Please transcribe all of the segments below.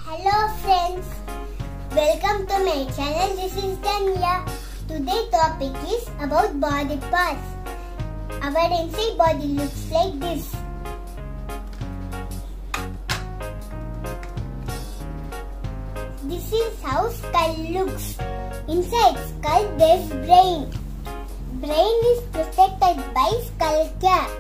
Hello friends, welcome to my channel. This is Danya. Today's topic is about body parts. Our inside body looks like this. This is how skull looks. Inside skull there is brain. Brain is protected by skull cap.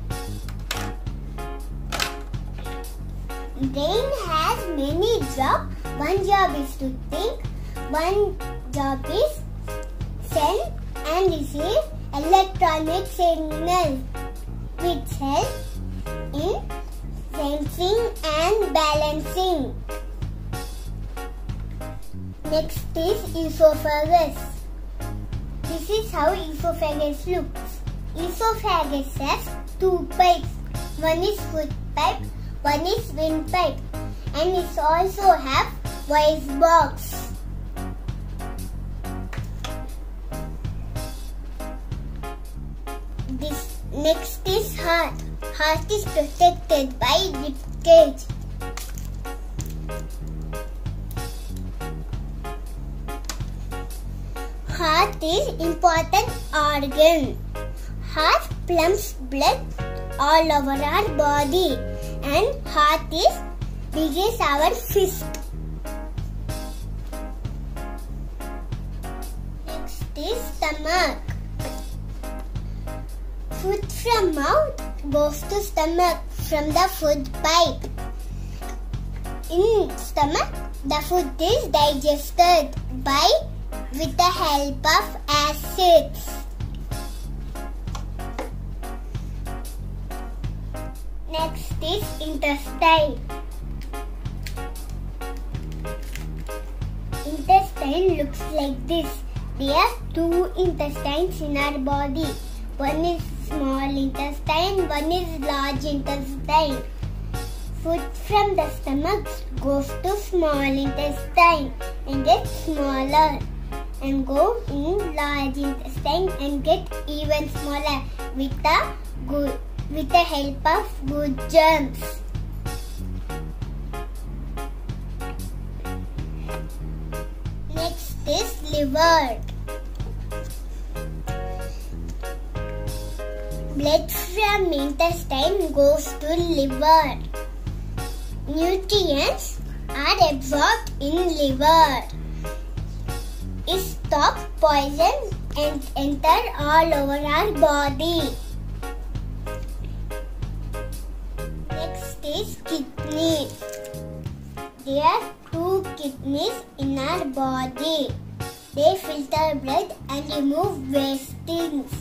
Brain has many jobs. One job is to think, one job is send and receive electronic signals which help in sensing and balancing. Next is esophagus. This is how esophagus looks. Esophagus has two pipes. One is food pipe, one is windpipe, and it also have voice box. This next is heart. Heart is protected by rib cage. Heart is important organ. Heart pumps blood all over our body. And heart is big as our fist. Next is stomach. Food from mouth goes to stomach from the food pipe. In stomach, the food is digested with the help of acids. Next is intestine. Intestine looks like this. There are two intestines in our body. One is small intestine, one is large intestine. Food from the stomach goes to small intestine and gets smaller, and go in large intestine and get even smaller with the help of good germs. Next is liver. Blood from intestine goes to liver. Nutrients are absorbed in liver. It stops poison and enter all over our body. Next is kidneys. There are two kidneys in our body. They filter blood and remove waste things.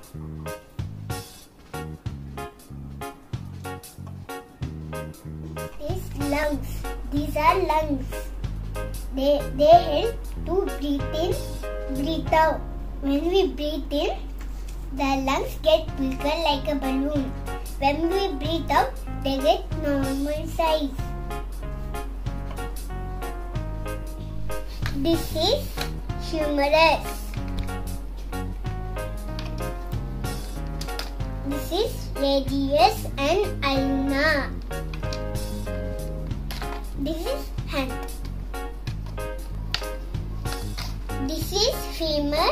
Lungs. These are lungs. They help to breathe in, breathe out. When we breathe in, the lungs get bigger like a balloon. When we breathe out, they get normal size. This is humerus. This is radius and ulna. This is hand. This is femur,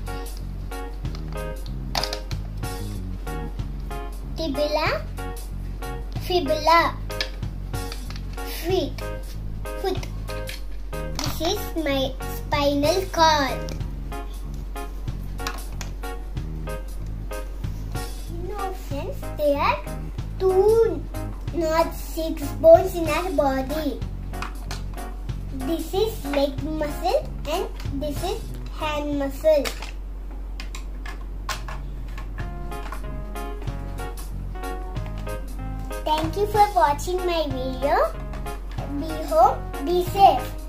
tibia, fibula, foot. This is my spinal cord. No friends, there are two, not 6 bones in our body. This is leg muscle and this is hand muscle. Thank you for watching my video. Be home, be safe.